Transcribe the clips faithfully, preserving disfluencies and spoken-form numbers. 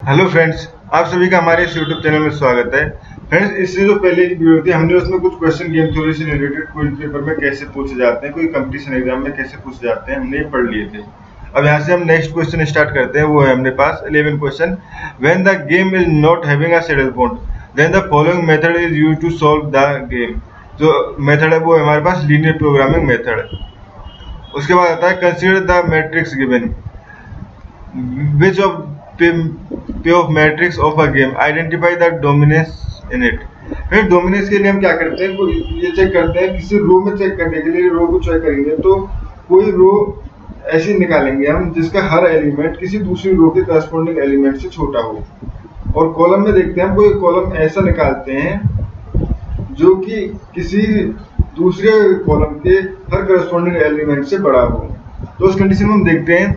Hello friends, आप सभी का हमारे इस यूट्यूब चैनल में स्वागत है। फ्रेंड्स, इससे जो पहले की वीडियो थी हमने उसमें कुछ क्वेश्चन गेम थ्योरी से रिलेटेड क्विज पेपर में कैसे पूछे जाते हैं, कोई कंपटीशन एग्जाम में कैसे पूछे जाते हैं, हमने ये पढ़ लिए थे। अब यहाँ से हम नेक्स्ट क्वेश्चन स्टार्ट करते हैं। वो है अपने पास eleven question. When the game is not having a schedule point then the following method is used to solve the game. जो मेथड है वो है हमारे पास लीनियर प्रोग्रामिंग मेथड है। उसके बाद आता है consider the matrix given which of pay off matrix of a game identify the dominance in it. फिर डोमिनेंस के लिए हम क्या करते हैं, ये चेक करते हैं, किसी रो में चेक करने के लिए रो को चेक करेंगे तो कोई रो ऐसी निकालेंगे हम जिसका हर एलिमेंट किसी दूसरी रो के करस्पॉन्डिंग एलिमेंट से छोटा हो। और कॉलम में देखते हैं हम कोई कॉलम ऐसा निकालते हैं जो कि किसी दूसरे कॉलम के हर करस्पॉन्डिंग एलिमेंट से बड़ा हो। तो उस कंडीशन में हम देखते हैं,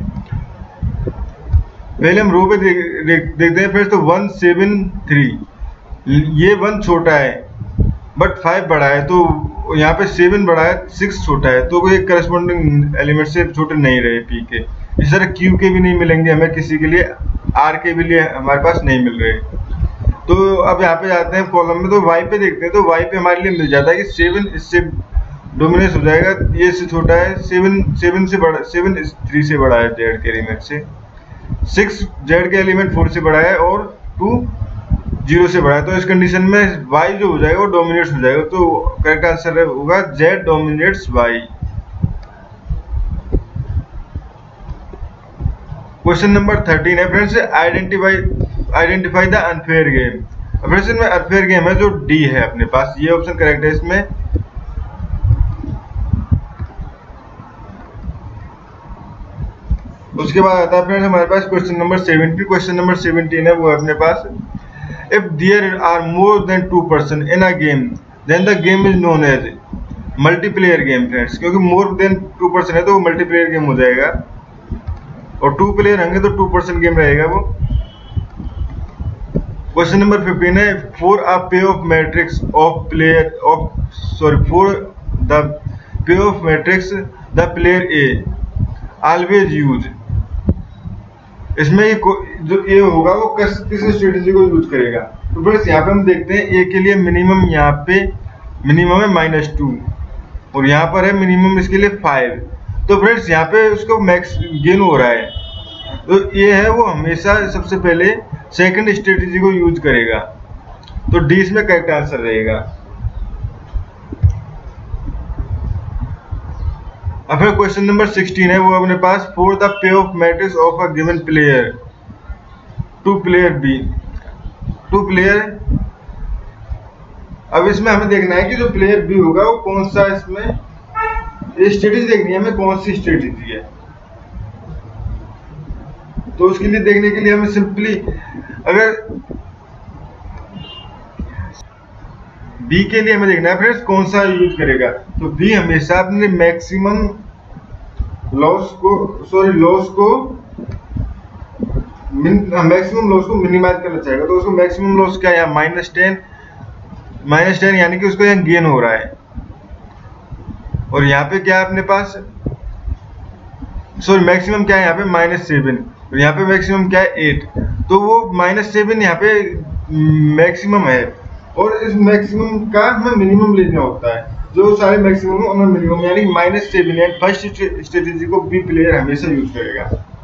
पहले हम रो पे देख, देख, देखते हैं। फिर तो वन सेवन थ्री, ये वन छोटा है बट फाइव बड़ा है, तो यहाँ पे सेवन बड़ा है, सिक्स छोटा है, तो कोई करस्पॉन्डिंग एलिमेंट से छोटे नहीं रहे पी के। इस तरह क्यू के भी नहीं मिलेंगे हमें, किसी के लिए आर के भी लिए हमारे पास नहीं मिल रहे। तो अब यहाँ पे जाते हैं कॉलम में, तो वाई पे देखते हैं। तो वाई पे हमारे लिए मिल जाता है कि सेवन इससे डोमिनेंस हो जाएगा, ये इससे छोटा है, सेवन सेवन से बड़ा, सेवन थ्री से बड़ा है जेड के एलिमेंट से, सिक्स जेड के एलिमेंट फोर से बड़ा है और टू जीरो से बड़ा है। तो इस कंडीशन में वाई जो हो जाएगा वो डोमिनेट्स हो जाएगा। तो करेक्ट आंसर होगा z dominates y. Question number thirteen है friends, identify identify the unfair game. Friends इसमें अनफेयर गेम है जो डी है अपने पास, ये ऑप्शन करेक्ट है इसमें। उसके बाद आता है फ्रेंड्स हमारे पास question number seventeen. Question number seventeen है वो अपने पास, if there are more than two person in a game then the game is known as multiplayer game. Friends क्योंकि मोर देन टू पर्सन है तो वो मल्टीप्लेयर गेम हो जाएगा, और टू प्लेयर होंगे तो टू पर्सन गेम रहेगा वो। क्वेश्चन नंबर फिफ्टीन है, for a pay off matrix of player of sorry for the pay off matrix the player a always use. इसमें जो ए होगा वो किस किस स्ट्रेटेजी को यूज करेगा। तो फ्रेंड्स यहाँ पे हम देखते हैं ए के लिए मिनिमम, यहाँ पे मिनिमम है माइनस टू और यहाँ पर है मिनिमम इसके लिए फाइव। तो फ्रेंड्स यहाँ पे उसको मैक्स गेन हो रहा है, तो ए है वो हमेशा सबसे पहले सेकंड स्ट्रेटेजी को यूज करेगा। तो डी इसमें करेक्ट आंसर रहेगा। अब फिर क्वेश्चन नंबर सिक्सटीन है वो अपने पास, for the pay off matrix of a given player to player b to player. अब इसमें हमें देखना है कि जो प्लेयर बी होगा वो कौन सा, इसमें स्ट्रेटेजी देखनी है हमें, कौन सी स्ट्रेटेजी है। तो उसके लिए देखने के लिए हमें सिंपली, अगर बी के लिए हमें देखना है फ्रेंड्स कौन सा यूज करेगा, तो बी हमेशा अपने मैक्सिमम लॉस को सॉरी लॉस को मैक्सिमम लॉस को मिनिमाइज करना चाहेगा। तो उसको मैक्सिमम लॉस क्या है यहाँ माइनस टेन माइनस टेन यानी कि उसको यहाँ गेन हो रहा है। और यहाँ पे क्या है अपने पास, सॉरी मैक्सिमम क्या है यहाँ पे माइनस सेवन, और यहाँ पे मैक्सिमम क्या है एट। तो वो माइनस सेवन यहाँ पे मैक्सिमम है, और इस मैक्सिमम का हमें मिनिमम लेना होता है। जो सारे मैक्सिमम उनमें मिनिमम यानी माइनस सेवन, फर्स्ट स्ट्रेटेजी को बी प्लेयर हमेशा यूज करेगा।